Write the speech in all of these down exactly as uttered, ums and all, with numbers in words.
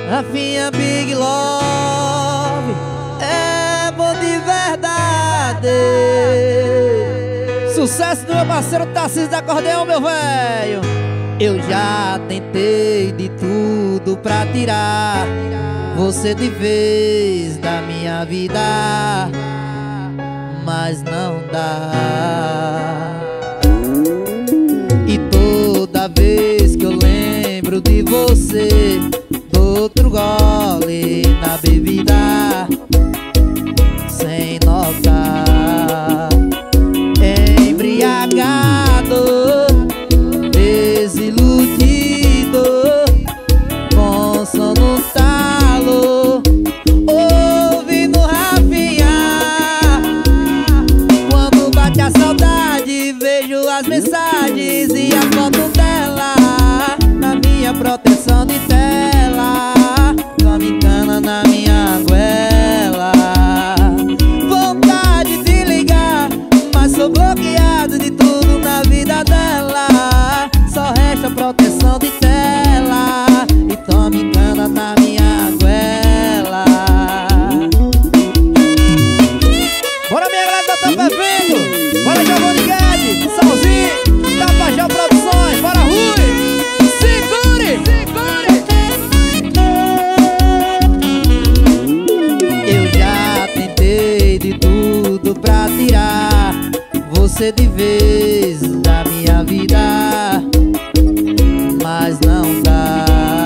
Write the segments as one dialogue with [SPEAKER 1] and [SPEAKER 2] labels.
[SPEAKER 1] Rafinha Big Love é bom de verdade. Sucesso do meu parceiro Tarcísio da Acordeão, meu velho. Eu já tentei de tudo pra tirar você de vez da minha vida, mas não dá. E toda vez que eu lembro de você, dou outro gole na bebida sem notar. Embriagado, desiludido, com sono no talo, ouvindo Rafinha. Quando bate a saudade, vejo as mensagens e a foto dela na minha proteção de tela. Tome cana na minha goela. Vontade de ligar, mas sou bloqueado de tudo na vida dela. Só resta proteção de tela e tome cana na minha goela. Bora, minha galera da Tampa Vendo. Bora, Giovanni Guedes, Salzinho, Tapajão Produções. Bora, Rui. Segure, segure. Eu já tentei de tudo pra tirar você de vez da minha vida, mas não dá.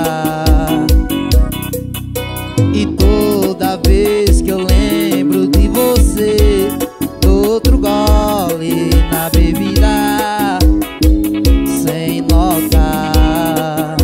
[SPEAKER 1] E toda vez que eu lembro de você, dou outro gole na bebida sem notar.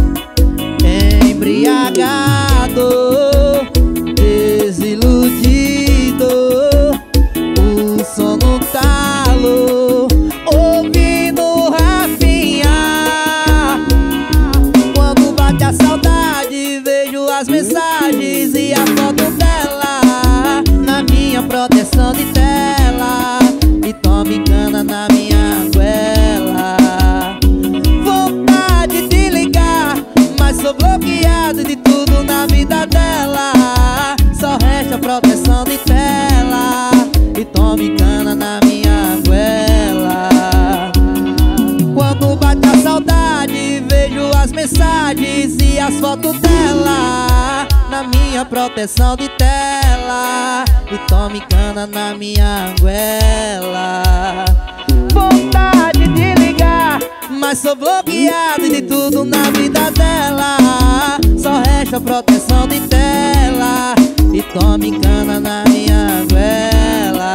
[SPEAKER 1] Embriagado, desiludido, o sono no talo, ouvindo Rafinha. Quando bate a saudade, vejo as mensagens e a foto dela na minha proteção de tela e tome cana na minha goela. Vontade de ligar, mas sou bloqueado de tudo na vida dela. Só resta proteção de tela e tome cana na minha goela. Quando bate a saudade, vejo as mensagens e as fotos dela na minha proteção de tela e tome cana na minha goela. Vontade de ligar, mas sou bloqueado de tudo na vida dela. Só resta proteção de tela e tome cana na minha goela.